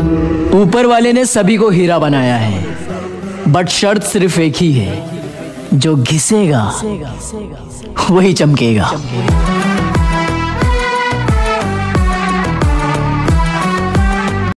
ऊपर वाले ने सभी को हीरा बनाया है, बट शर्त सिर्फ एक ही है, जो घिसेगा वही चमकेगा।